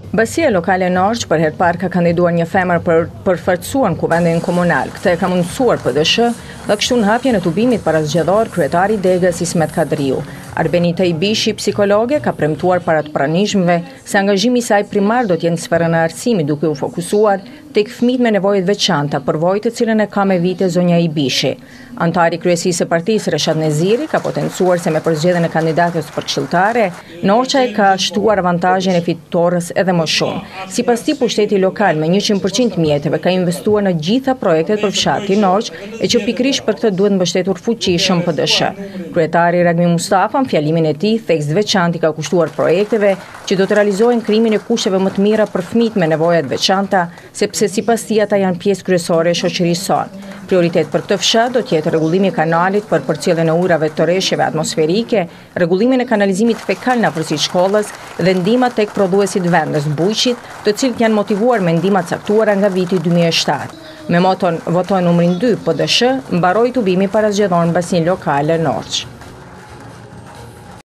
Basia lokale e Norç për herë parë ka kandiduar një femër për përfaqësuar në kuvendin komunal. Këtë e ka mundësuar PDSH dhe kështu në hapjen e tubimit para zgjedhor kryetari i Degës Ismet Kadriu. Arbenita Ibishi, psikologe, ka premtuar para të pranishmëve se angazhimi i saj primar do të jetë në sferën e arsimit, duke u fokusuar tek fëmijët me nevojë të veçanta, përvojë të cilën e ka me vite zonja Ibishi. Antari i kryesisë së partisë Reshat Neziri ka potencuar se me përzgjedhjen e kandidates për këshilltare, Norça e ka shtuar avantazhin e fitores edhe më shumë. Sipas tij, pushteti lokal me 100% mjeteve ka investuar në gjitha projektet për fshatin Norç, e që pikërisht për këtë duhet mbështetur fuqishëm PDSH. Kryetari Ragmi Mustafa, në fjalimin e tij, theks veçantë ka kushtuar projekteve që do të realizojnë krimin e kushteve më të mira për fëmijët me nevoja të veçanta, sepse sipas tij ata janë pjesë kryesore e shoqërisë sonë. Prioritet për këtë fshat do të jetë rregullimi i kanalit për përcjelljen e ujrave të rreshjeve atmosferike, rregullimin e kanalizimit fekal në afërsitë shkollës dhe ndihma tek prodhuesit vendës bujqit, të cilët janë motivuar me ndihma të caktuara nga viti 2007. Me moton "Votojnë numrin 2 PDSH", mbaroi tubimi para zgjedhor në basinë lokale Norç.